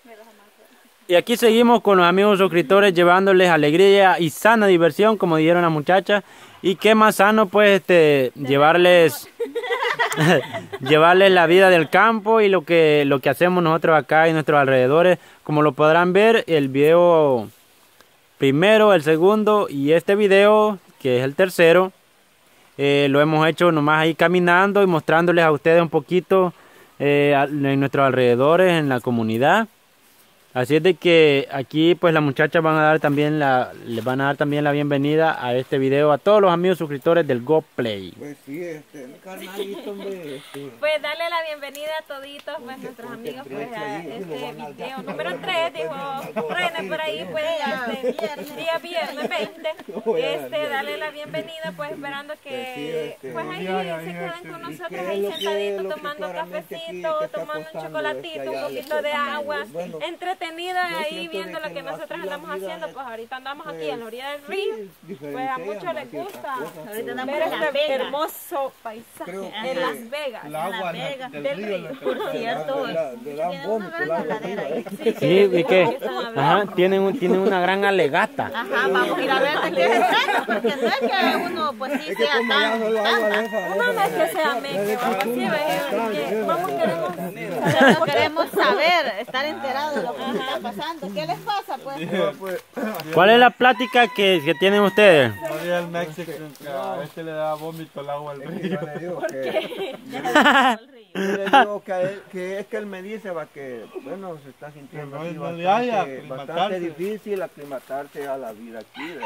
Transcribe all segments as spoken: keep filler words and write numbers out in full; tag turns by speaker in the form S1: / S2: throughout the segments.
S1: Y aquí seguimos con los amigos suscriptores llevándoles alegría y sana diversión, como dijeron las muchachas. Y qué más sano pues este llevarles llevarles la vida del campo y lo que lo que hacemos nosotros acá en nuestros alrededores. Como lo podrán ver, el video primero, el segundo y este video, que es el tercero, eh, lo hemos hecho nomás ahí caminando y mostrándoles a ustedes un poquito eh, en nuestros alrededores, en la comunidad. Así es de que aquí pues las muchachas van a dar también la, les van a dar también la bienvenida a este video a todos los amigos suscriptores del GoPlay.
S2: Pues sí, este, carnalito, hombre, este.
S3: Pues darle la bienvenida a toditos, pues nuestros amigos, pues a este video número tres, dijo René por ahí, pues este día viernes veinte, este, darle la bienvenida, pues esperando que pues ahí se queden con nosotros ahí sentaditos, tomando cafecito, tomando un chocolatito, un poquito de agua, entre ahí viendo lo que nosotros andamos haciendo. Pues ahorita andamos aquí en la orilla del río, pues a muchos les gusta ver este hermoso paisaje en Las Vegas.
S4: El agua del río,
S3: por cierto,
S2: le dan vómito el agua arriba.
S1: Sí, y que ajá, tienen, un, tienen una gran alegata.
S3: Ajá, vamos a ir a ver de qué se trata, porque no es que uno pues sí sea tan, uno no es que sea meque, vamos así, vamos queremos queremos saber, estar enterados de lo que está pasando. ¿Qué les pasa, pues?
S1: ¿Cuál es la plática que, que tienen ustedes?
S4: María el México, a este le da vómito el agua al río.
S2: Yo le digo que, yo le digo que, a él, que es que él me dice va, que, bueno, se está sintiendo
S4: no,
S2: así
S4: no le
S2: bastante,
S4: haya
S2: bastante difícil aclimatarse a la vida aquí. ¿Verdad?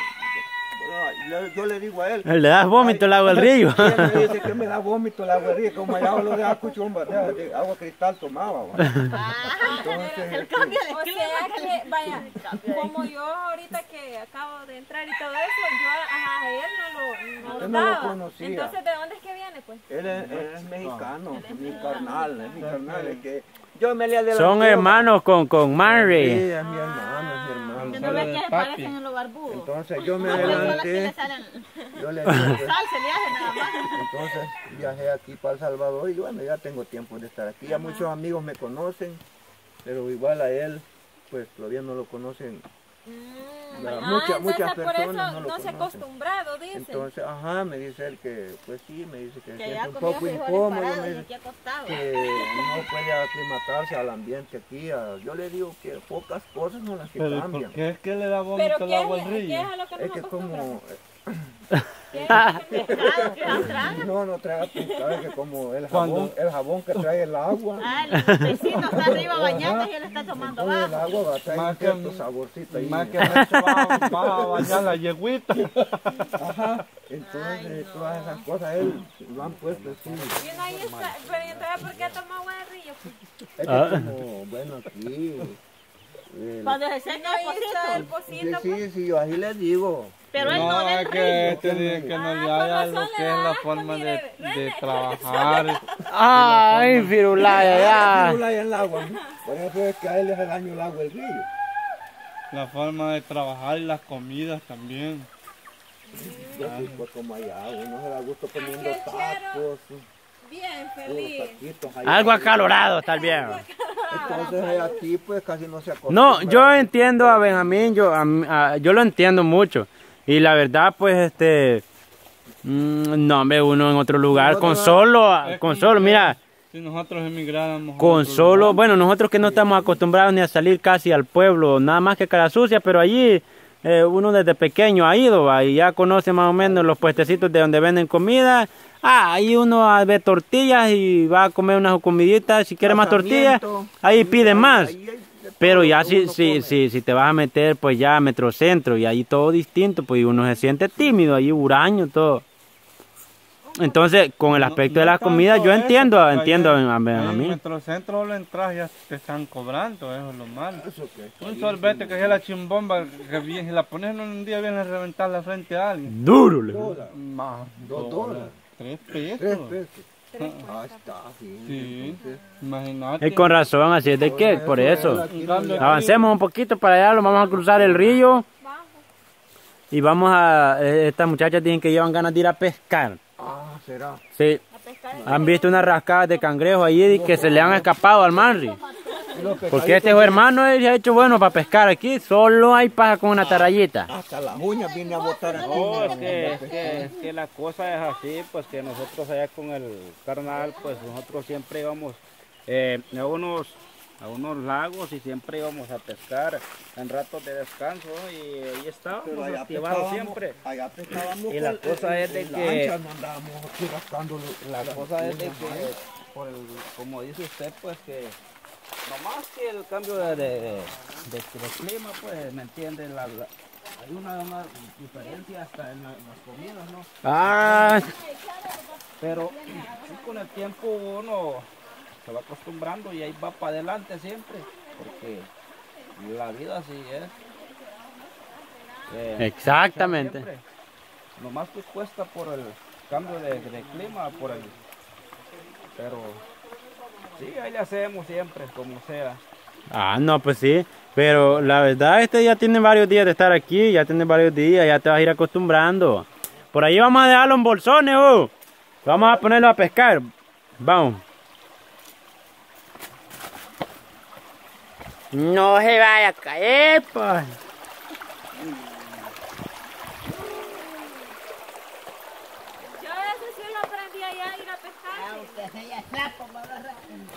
S2: Bueno, yo le digo a él.
S1: Le das vómito el agua al río.
S2: Él me dice que me da vómito el agua al río, como allá lo de Acuchumba, de, de agua cristal tomaba.
S3: Entonces, el cambio de clima. O sea que, vaya, como yo ahorita que acabo de entrar y todo eso, yo ajá, a él no lo, no lo,
S2: no lo
S3: daba.
S2: conocía.
S3: Entonces, ¿de dónde es que viene, pues?
S2: Él es, él es mexicano, es mi carnal, es mi carnal. Es que yo me le adelanté.
S1: Son hermanos con, con Mary.
S2: Sí, es mi hermano, es mi hermano.
S3: ¿No ves que parecen en los barbudos?
S2: Entonces yo me adelanté. Yo le dije, pues,
S3: nada más.
S2: entonces viajé aquí para El Salvador y bueno, ya tengo tiempo de estar aquí. Ya muchos amigos me conocen, pero igual a él, pues todavía no lo conocen.
S3: Mm,
S2: La,
S3: ah,
S2: muchas, muchas
S3: por
S2: personas
S3: eso
S2: no lo
S3: no se
S2: conocen.
S3: acostumbrado, dice.
S2: Entonces, ajá, me dice él que, pues sí, me dice que se
S3: Que
S2: siente
S3: ya
S2: un
S3: comió
S2: poco
S3: frijoles
S2: incómodo,
S3: parados
S2: me
S3: y
S2: dice
S3: aquí acostado.
S2: que no puede aclimatarse al ambiente aquí. A, yo le digo que pocas cosas son las que
S4: Pero
S2: cambian.
S4: ¿por qué es que le da
S3: Pero
S4: vómito el
S3: ¿qué
S4: agua al
S3: es,
S4: río?
S3: ¿qué es a lo que
S2: Es
S3: nos
S2: que
S3: acostumbramos?
S2: como...
S3: ¿Qué es? ¿Qué traga?
S2: No, no traga pescado, es que como el
S4: ¿Cuándo?
S2: jabón, el jabón que trae el agua.
S3: Ah, el vecino está arriba bañando y él está tomando
S2: Entonces el
S3: abajo.
S2: agua va a traer
S4: Más
S2: un
S4: que-
S2: cierto saborcito ahí.
S4: Más que eso va, va a bañar la yeguita.
S2: Ajá, entonces todas esas cosas él lo han puesto así.
S3: Y uno ahí está, pero entonces ¿por qué toma agua de río?
S2: Es que
S1: Ah.
S2: como, bueno, aquí... el-
S3: Cuando se seca el Ahí está el pocito.
S2: sí,
S3: pocito, pues.
S2: sí, sí, yo así les digo.
S3: Pero él no
S4: No,
S3: del
S4: es que
S3: río.
S4: este dice que no
S3: Ah,
S4: le
S3: con
S4: haya
S3: razón
S4: lo
S3: le
S4: que es
S3: da
S4: la
S3: asco,
S4: forma de,
S3: mire,
S4: de
S3: René.
S4: trabajar.
S1: Ay, firulaya, ya.
S2: Pirula y el agua, ¿no? Por eso es que a él le hace daño el agua el río.
S4: La forma de trabajar y las comidas también.
S2: Yo sí, pues como allá, uno se da gusto comiendo
S3: Qué
S2: tacos,
S3: Bien,
S2: puros
S3: feliz.
S2: taquitos. allá.
S1: Algo acalorado, tal vez.
S2: Entonces aquí pues casi no se acostumbra.
S1: No, yo entiendo a Benjamín, yo, a, a- yo lo entiendo mucho. Y la verdad, pues, este... mm, no, hombre, uno en otro lugar, con solo,
S4: Es
S1: con
S4: como
S1: solo,
S4: que
S1: mira,
S4: Si nosotros emigráramos. a
S1: con
S4: otro
S1: solo,
S4: lugar,
S1: bueno, nosotros que no estamos acostumbrados ni a salir casi al pueblo, nada más que cara sucia, pero allí eh, uno desde pequeño ha ido, va, y ya conoce más o menos los puestecitos de donde venden comida. Ah, ahí uno ve tortillas y va a comer unas comiditas, si quiere más tortillas, ahí pide más. Pero ya si, si, si, si te vas a meter pues ya a Metrocentro y ahí todo distinto, pues uno se siente tímido, ahí huraño, todo. Entonces, con el aspecto
S4: No-
S1: de
S4: no
S1: la comida,
S4: tanto
S1: yo
S4: eso,
S1: entiendo,
S4: porque
S1: entiendo
S4: allá-
S1: a, a
S4: allá En
S1: mí.
S4: Metrocentro lo entras y ya te están cobrando, eso es lo malo.
S2: Eso que
S4: Un sorbete que es la chimbomba, que viene, si la pones en un día viene a reventar la frente a alguien.
S1: Duro. le-
S2: dólares,
S4: Más,
S2: dos dólares,
S4: tres pesos.
S2: tres pesos. Ah, está, sí.
S4: Sí,
S2: Entonces,
S4: imagínate.
S1: Es con razón, así es de que, por eso.
S2: aquí
S4: En
S2: no
S4: cambio,
S2: le-
S1: Avancemos un poquito para allá, lo vamos a cruzar el río. Y vamos a, eh, estas muchachas dicen que llevan ganas de ir a pescar.
S2: Ah, será.
S1: Sí. Han visto unas rascadas de cangrejo ahí que se le han escapado al Manri. Porque este hermano él se ha hecho bueno para pescar aquí. Solo hay paja con una tarayita.
S2: Hasta las uñas viene a botar aquí.
S4: No, es que, es, que, es que la cosa es así, pues que nosotros allá con el carnal, pues nosotros siempre íbamos eh, a, unos, a unos lagos y siempre íbamos a pescar en ratos de descanso y ahí estábamos activados siempre.
S2: Allá pescábamos
S4: y la
S2: con,
S4: cosa
S2: en,
S4: es de
S2: en
S4: que
S2: lancha, no andábamos aquí rascando
S4: la cosa es de que, por el, como dice usted, pues que nomás que el cambio de, de, de, de, de clima, pues, ¿me entiende? La, la, hay una, una diferencia hasta en, la, en las comidas, ¿no?
S1: Ah,
S4: Pero sí, con el tiempo uno se va acostumbrando y ahí va para adelante siempre, porque la vida así es. Eh,
S1: exactamente.
S4: siempre. Nomás que cuesta por el cambio de, de clima, por el... Pero sí, ahí le hacemos siempre, como sea.
S1: Ah, no, pues sí. Pero la verdad, este ya tiene varios días de estar aquí. Ya tiene varios días, ya te vas a ir acostumbrando. Por ahí vamos a dejarlo en bolsones, uh. Vamos a ponerlo a pescar. Vamos. No se vaya a caer, pues.
S3: Yo eso sí lo aprendí allá a ir a pescar.
S5: Aunque sea sapo, va a agarrar.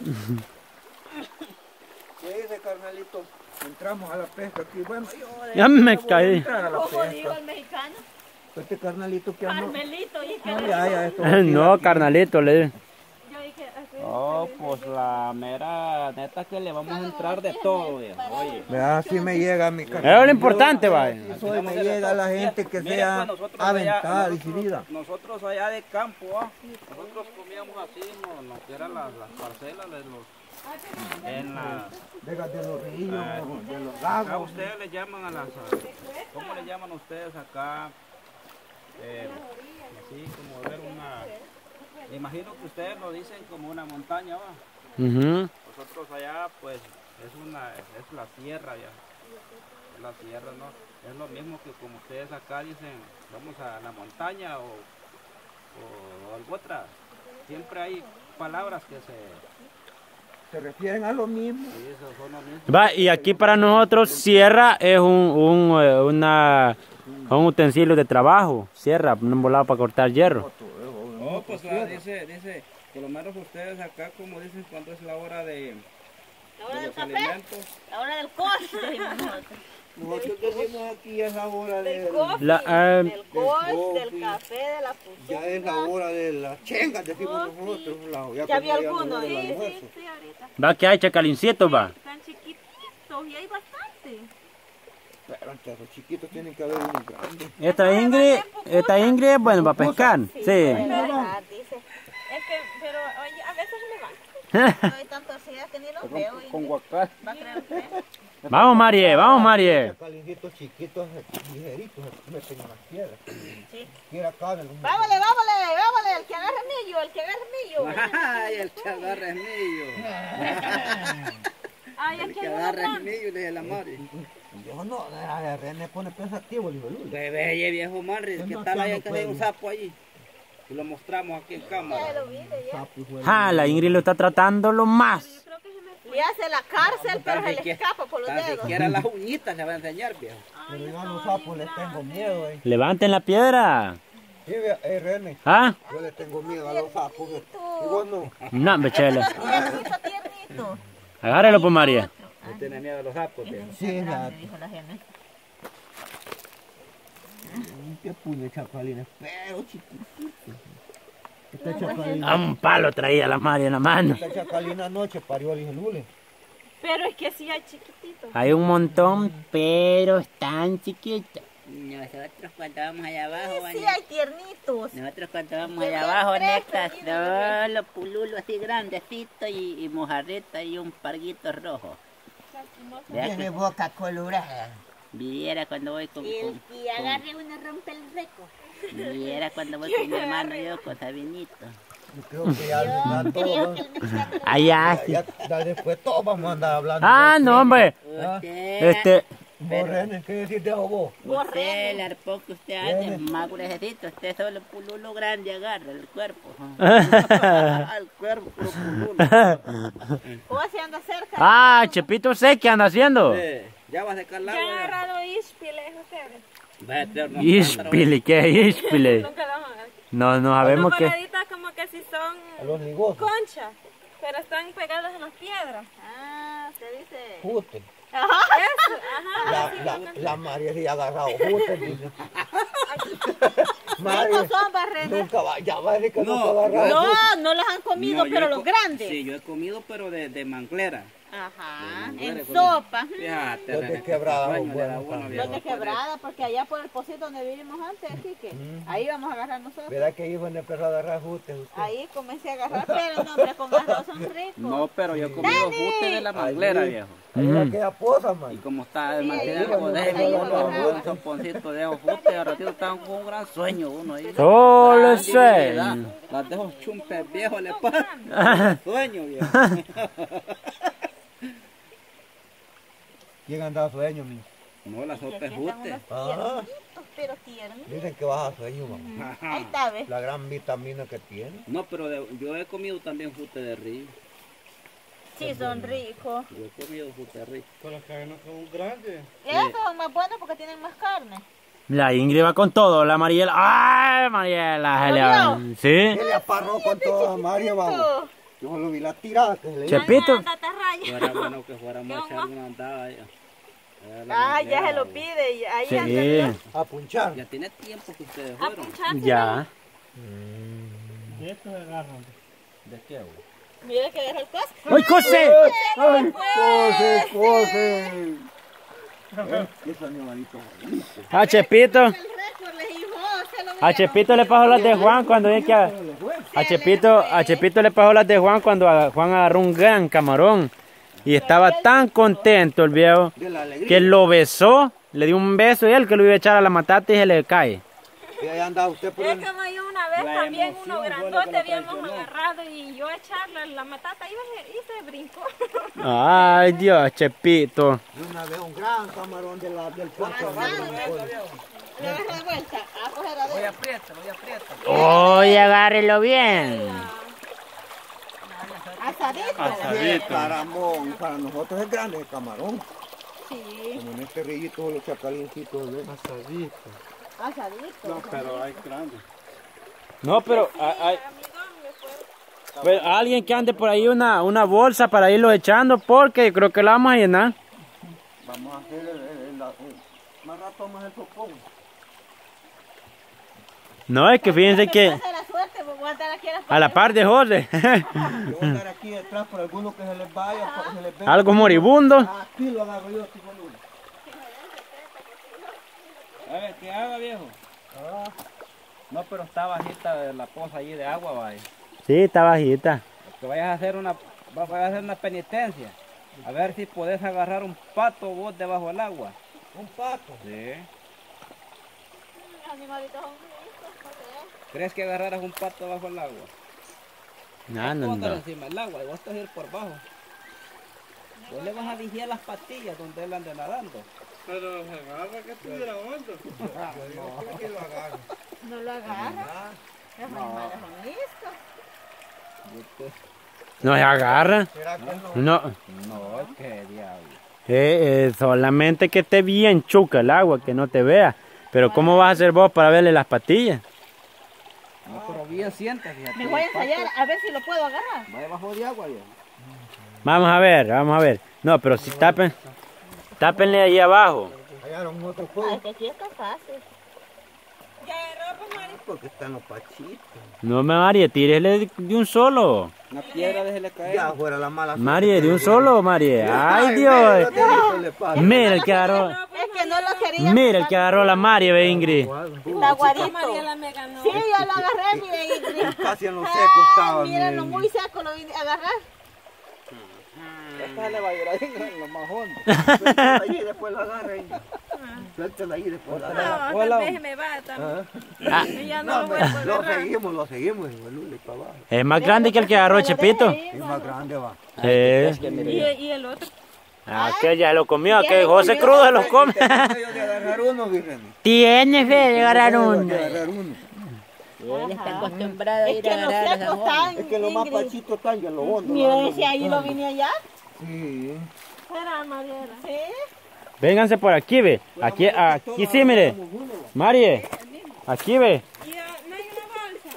S2: ¿Qué dice, carnalito? Entramos a la pesca aquí. Bueno, yo
S1: Ya me
S2: voy a
S1: caí.
S2: entrar a la
S3: ¿Cómo dijo
S2: pesca.
S3: el mexicano?
S2: Este carnalito que amo.
S3: Carmelito. Y que
S2: No,
S3: le
S2: ya,
S3: dijo-
S2: ya, esto.
S1: No, carnalito, le digo.
S3: Yo dije, así.
S4: No, pues la mera neta que le vamos a entrar de todo, viejo. Oye.
S2: Vea, así me llega mi
S1: Eso
S2: carnal.
S1: es lo importante, vaya.
S2: Soy, me llega la gente que
S4: Mire,
S2: sea
S4: pues, nosotros allá-
S2: aventada,
S4: nosotros-
S2: decidida.
S4: Nosotros allá de campo, ¿ah? Nosotros comíamos así, no, no, que eran las, las parcelas de los... En la...
S2: Venga, de los ríos,
S4: Ah,
S2: de los
S4: Acá
S2: lagos.
S4: ustedes le llaman a las... ¿Cómo le llaman ustedes acá? Eh, así como ver una... Me imagino que ustedes lo dicen como una montaña, ¿va?
S1: Ujú.
S4: Nosotros allá, pues, es una... es la sierra ya. Es la sierra, ¿no? Es lo mismo que como ustedes acá dicen, vamos a la montaña o, o algo otra. Siempre hay palabras que se...
S2: Se refieren a lo mismo.
S4: Sí, eso son lo mismo.
S1: Va, y aquí para nosotros sierra es un, un, eh, una, un utensilio de trabajo. Sierra, un volado para cortar hierro.
S4: No, pues la, dice, dice, por lo menos ustedes acá, como dicen, cuando es la hora de,
S5: La hora
S4: de
S5: del
S4: los
S5: café,
S4: alimentos.
S5: la hora del coche, decimos nosotros.
S2: Nosotros decimos aquí es la hora
S5: Del
S2: de...
S5: coffee,
S1: La, ah,
S5: del coche,
S2: coffee.
S5: del café, de la fusión.
S2: Ya es la hora de las chengas, decimos
S3: Oh,
S2: nosotros. La,
S5: Ya
S2: cuando
S5: había
S2: ya
S5: algunos,
S2: nos
S5: sí,
S2: el
S3: Sí,
S2: almuerzo.
S3: sí, sí, ahorita.
S1: va que hay chacalincitos, va.
S3: Están chiquititos y hay bastante.
S2: Pero entre los chiquitos tienen que haber unos grandes.
S1: Esta Ingrid, esta Ingrid es bueno para pescar. Sí.
S5: ¿Verdad? Dice,
S3: Es que, pero oye, a veces me van.
S5: no hay tantos días que ni los veo.
S4: Con,
S5: y
S4: con guacal.
S5: va a creer usted.
S1: Vamos, Marie, vamos, Marie.
S2: Chacalincitos chiquitos, ligeritos, se meten en las piedras.
S5: Sí.
S2: Quiera caben.
S5: Vámonos, vámonos, vámonos, el que agarre millo, el que agarre millo.
S4: Ay, el que agarra es mío.
S3: Ay,
S4: El
S3: aquí
S4: que
S3: hay un
S4: agarra es
S3: montón.
S4: mío, le dije la madre.
S2: Yo no, a René pone pensativo, el hijo de Lula.
S4: Bebé, viejo Manri,
S2: Es
S4: ¿qué
S2: más
S4: tal ahí
S2: sano,
S4: que hay un
S2: pues.
S4: sapo allí? Y lo mostramos aquí en
S5: Ya
S4: cámara.
S5: lo vi de ya.
S2: Sapo, hijo de
S1: Ah, la Ingrid lo está tratando lo más.
S3: Yo creo que se me fue.
S5: Le hace la cárcel, pero
S4: Tan
S5: se le
S4: siquiera-
S5: escapa por los
S4: Tan
S5: dedos.
S4: siquiera las uñitas se va a enseñar, viejo.
S2: Pero yo a los sapos les tengo miedo, eh.
S1: Levanten la piedra.
S2: Sí, vea, eh, René,
S1: ¿Ah?
S2: yo le tengo miedo a los sapos. eh. Y vos no.
S1: No, me chele.
S5: Tiernito, tiernito.
S1: Agárrelo, pues, María.
S4: No tiene miedo a los sapos, viejo.
S2: Sí, la...
S5: Dijo la gente.
S2: Qué puño de chapalines, pero chiquitito. Esta chapalina,
S1: A un palo traía la María en la mano.
S2: esta chapalina anoche parió al hijo de Lule.
S3: Pero es que sí hay chiquititos.
S1: Hay un montón, pero están chiquitos.
S6: Nosotros cuando vamos allá abajo,
S5: Sí,
S6: Vanessa,
S5: hay tiernitos.
S6: nosotros cuando vamos
S5: Que
S6: allá
S5: bien
S6: abajo,
S5: fresco,
S6: necas,
S5: mira,
S6: solo pululo así grandecito y, y mojarreta y un parguito rojo. Vea
S5: Tiene
S6: que
S5: boca colorada.
S6: viera cuando voy con,
S5: Y el
S6: con-
S5: que agarre uno rompe el récord.
S6: viera cuando voy con mi hermano yo con Sabinito.
S2: Yo creo que ya, ya
S5: Yo creo
S2: todo,
S5: que el mexicano
S1: Allá, sí.
S2: ya, ya después todos vamos a andar hablando.
S1: Ah, no, hombre.
S6: Usted,
S1: Este,
S2: Vos, René, ¿qué decís de vos?
S6: Usted, el arpón que usted hace, más gruesecito, usted solo un pululo grande agarra el cuerpo. El cuerpo, puro pululo.
S5: ¿Cómo se anda cerca?
S1: Ah, Chepito sé qué anda haciendo.
S4: Eh, ya va a secar el
S3: ¿Ya
S4: agua.
S3: han
S4: ya.
S3: agarrado ispiles ustedes?
S4: Vaya a tener una
S1: Ispile, ¿qué es Ispile?
S3: Nunca lo han agarrado.
S1: No, no sabemos
S3: Unas
S1: qué.
S3: paraditas como que si
S2: A
S3: son
S2: los ligosos.
S3: conchas, pero están pegadas en las piedras.
S5: Ah, se dice.
S2: Jute.
S3: Eso, ajá.
S2: La,
S3: así
S2: la,
S3: como-
S2: la María sí ha agarrado jute, dice.
S5: Estos
S2: María,
S5: son barrenes.
S2: nunca va, ya va a decir que
S4: No,
S2: nunca ha agarrado
S5: No,
S2: jute.
S5: no los han comido,
S4: No, yo
S5: pero
S4: he
S5: los
S4: co-
S5: grandes.
S4: Sí, yo he comido, pero de, de manglera.
S5: Ajá,
S4: De
S5: en
S4: manglera he
S5: sopa.
S4: comido. Fíjate,
S2: Los de
S4: René,
S2: quebrada,
S4: sueño le da
S2: bueno,
S4: uno,
S2: también.
S4: viejo,
S5: Los de
S4: pues,
S5: quebrada, porque allá por el pocito donde vivimos antes, aquí que ahí vamos a agarrar nosotros.
S2: ¿Verdad que hijo empezó a agarrar jute usted?
S5: Ahí comencé a agarrar, pero no, hombre, con arroz son ricos.
S4: No, pero yo he comido jute de la manglera,
S2: Ahí.
S4: viejo.
S2: Ahí
S1: Mm.
S2: aquella poza,
S4: Y
S2: man.
S4: como está el
S5: Sí,
S4: mantener
S5: ahí
S4: el
S5: vamos,
S4: bodega,
S5: ahí
S4: yo
S5: vamos,
S4: con
S5: ajá.
S4: un soponcito de jute, y al ratito estaban con un gran sueño uno ahí.
S1: Solo el
S4: Gran divinidad.
S1: sueño.
S4: Las dejo chumpes viejos, le pasa. Sueño, viejo.
S2: ¿Quién anda a sueño, mi?
S4: No, la sopa es jute.
S2: Ah,
S5: Pero tiernos.
S2: dicen que vas a sueño, mamá.
S5: Ahí está, ¿ves?
S2: La gran vitamina que tiene.
S4: No, pero de- yo he comido también jute de río.
S5: Sí, son ricos.
S4: Yo he comido jute de río.
S5: Esos son más buenos porque tienen más carne.
S1: La Ingrid va con todo, la Mariela. ¡Ay, Mariela! se le va- ¿Sí?
S2: ¿Qué le aparró con toda María, vamos? Yo solo vi la tirada que se le hizo.
S1: Chepito.
S3: Anda, tatarraya.
S4: Fuera bueno que fuéramos a echar una andada. Ya, Ya la
S5: Ah, ya se lo
S4: manglera,
S5: pide. y Ahí
S1: Sí.
S5: anda.
S2: A punchar.
S4: Ya tiene tiempo que ustedes
S3: A
S4: fueron.
S3: puncharse.
S1: Ya.
S4: ¿De qué, güey?
S5: Mira que deja el costo.
S1: ¡Ay, cose!
S2: ¡Ay, cose, cose! Eh, Esos animalitos bonitos.
S1: A Chepito.
S5: El récord le dijo, se lo
S1: A Chepito le pasó las de Juan cuando vi que a, a Chepito, a Chepito le pasó las de Juan cuando a- Juan agarró un gran camarón y estaba tan contento el viejo
S2: De la alegría.
S1: que lo besó, le dio un beso y él que lo iba a echar a la matata y se le cae.
S2: Y ahí andaba usted por
S3: Es
S2: el...
S3: como yo una vez
S4: La
S3: también,
S4: emoción
S3: uno
S4: fue lo que
S3: grandote
S4: lo
S3: habíamos
S4: traicionó.
S3: agarrado y yo a echarle la matata iba y se brincó.
S1: Ay, Dios, Chepito.
S2: De una vez un gran camarón de la, del puerto.
S5: Le agarra de vuelta. A coger a
S4: Voy
S5: ver.
S4: aprieta, voy aprieta.
S1: Oye, agárrelo bien.
S5: Asadito.
S2: Caramón, para nosotros es grande el camarón.
S5: Sí,
S2: Como en este rillito los chacalincitos, ¿ves? Asadito.
S5: asadito.
S4: Pero hay grande.
S1: No, pero hay, pero alguien que ande por ahí una, una bolsa para irlo echando porque creo que la vamos a llenar.
S2: Vamos a hacer el, el, el- la- el- más rato más el sopón.
S1: No, es que fíjense que
S5: Pasa la suerte, porque voy a estar aquí a la
S1: a la par de José,
S2: Yo voy a estar aquí detrás por alguno que se les vaya, para que se les venga.
S1: algo moribundo.
S2: Aquí lo agarro yo, tipo uno.
S4: A ver, ¿qué haga, viejo? No, pero está bajita la poza allí de agua, vaya.
S1: Sí, está bajita.
S4: Que vayas a hacer una, va- vayas a hacer una penitencia. A ver si podés agarrar un pato vos debajo del agua.
S2: Un pato.
S4: Sí.
S5: Los animalitos son listos, no sé.
S4: ¿Crees que agarraras un pato bajo el agua?
S1: No, no,
S4: Vos estás
S1: no.
S4: encima del agua y vos estás a ir por bajo. Vos le vas a vigilar las patillas donde él ande nadando.
S5: No lo agarra. Los animales son listos.
S1: No se agarra.
S2: ¿Será que no?
S1: No.
S4: No, qué diablo.
S1: Eh, eh, solamente que esté bien chuca el agua, que no te vea. Pero ¿cómo vas a hacer vos para verle las patillas?
S4: No, pero bien sientes, fíjate.
S5: Me voy a
S4: el pato
S5: ensayar a ver si lo puedo agarrar.
S4: Va debajo de agua, viejo.
S1: Vamos a ver, vamos a ver. No, pero si tapen, tápenle ahí abajo.
S2: Hallaron otro
S5: Ay,
S2: fuego
S5: que aquí está fácil.
S3: Ya agarró, pues, Mari.
S2: porque están los pachitos.
S1: No me María, tírele de un solo.
S4: Una piedra déjele caer.
S2: Ya fuera la mala suerte.
S1: María, de un solo, María. Ay, Dios.
S2: mira, ¿qué le pasa?
S1: Mira el que agarró.
S5: Es que no lo quería.
S1: Mira el que agarró la María, ve Ingrid.
S5: Está guarito.
S3: Mariela me ganó.
S5: Sí, yo lo agarré, mire, Ingrid.
S2: Casi en los secos estaba.
S5: Mírenlo,
S2: miren.
S5: muy seco lo vine a agarrar.
S4: Esta le va a ir ahí en lo más hondo.
S2: Suéltela ahí y después la agarra. ahí. Suéltela ahí y después la agarra.
S3: No, tal vez me va también.
S1: Ah,
S3: Y ya no
S2: No,
S3: lo voy a poder
S2: lo
S3: agarrar.
S2: seguimos, lo seguimos, el lule para abajo.
S1: es más grande que el que agarró Chepito.
S2: Es más grande va.
S1: Eh,
S3: ¿Y, y el otro?
S1: Aquel ya lo comió, aquel José crudo se los come. Tiene fe de agarrar uno.
S6: Él está acostumbrado a
S5: Es
S6: ir
S5: que
S6: a
S5: los
S6: agarrar
S5: secos
S6: los
S5: están,
S2: Es que lo más
S5: Ingrid.
S2: pachito están ya lo hondo.
S5: Mira, ese ahí lo vine allá.
S2: Sí.
S3: Era Mariela.
S5: Sí.
S1: Vénganse por aquí, ve. Aquí, aquí sí, mire. Marie, aquí ve.
S3: Y ah, no hay una bolsa.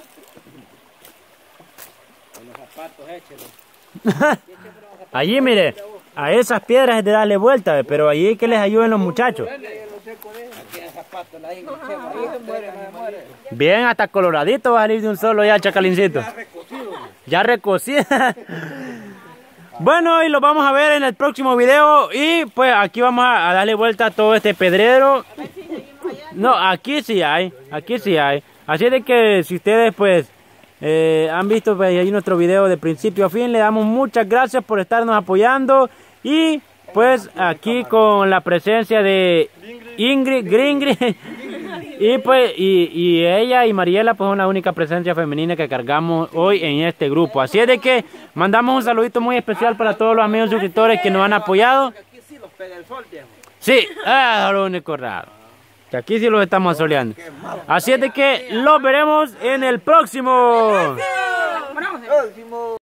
S4: Los zapatos, échelos.
S1: Allí, mire. A esas piedras es de darle vuelta, ve, pero allí es que les ayuden los muchachos.
S4: Aquí el zapato, la hija, ahí se muere, no se muere.
S1: Bien, hasta coloradito va a salir de un solo ya, chacalincito. Ya recocido. Bueno, y lo vamos a ver en el próximo video. Y pues aquí vamos a, a darle vuelta a todo este pedrero. No, aquí sí hay, aquí sí hay. Así de que si ustedes pues eh, han visto pues, ahí nuestro video de principio a fin, le damos muchas gracias por estarnos apoyando. Y pues aquí con la presencia de Ingrid, Gringrid. Y pues, y, y ella y Mariela pues son la única presencia femenina que cargamos hoy en este grupo. Así es de que mandamos un saludito muy especial para todos los amigos suscriptores que nos han apoyado.
S4: Aquí sí los pega el sol, viejo.
S1: Sí, es lo único raro. Que aquí sí los estamos soleando. Así es de que los veremos en el próximo.
S2: Próximo.